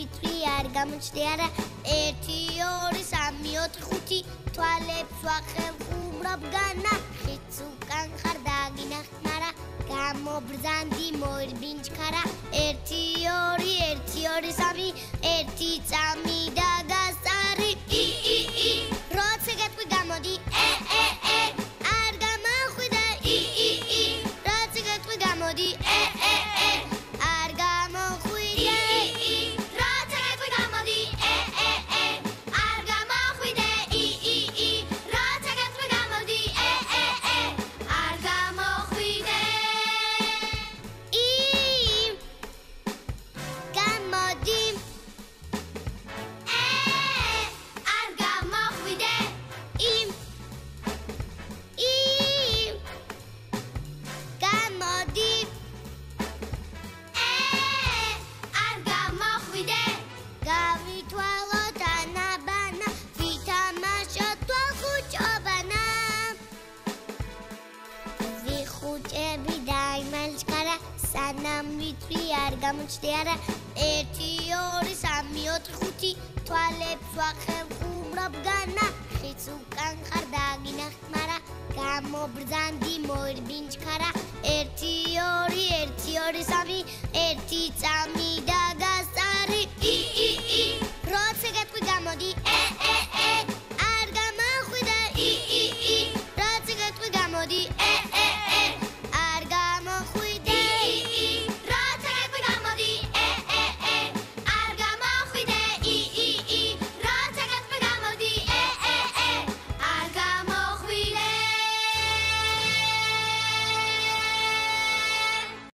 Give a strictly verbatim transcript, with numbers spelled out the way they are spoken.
ვიტყვი არ გამოჩნდი არა ერთი ორი სამი ოთხი ხუთი თვალებს ვახევ ხუმრობ განა ხიც უკან ხარ დაგინახმარა გამობრძანდი მოირბინ ჩქარა ერთი ორი ერთი ორი სამი ერთი წამი და გასწარი ი ი ი როცა გეტყვი გამოდი ე ე ე არ გამახვიდე ი ი ი როცა გეტყვი გამოდი ე ე ე არ გამოხვიდე ი ი როცა გეტყვი გამოდი ე ე ე არ გამახვიდე ი ი ი როცა გეტყვი გამოდი ე ე ე არ გამოხვიდე ი გამოდი სანამ ვიტყვი არ გამოჩნდი არა ერთი ორი სამი ოთხი ხუთი თვალებს ვახევ ხუმრობ განა ხიც უკან ხარ დაგინახმარა გამობრძანდი მოირბინ ჩქარა ერთი ორი ერთი ორი სამი ერთი წამი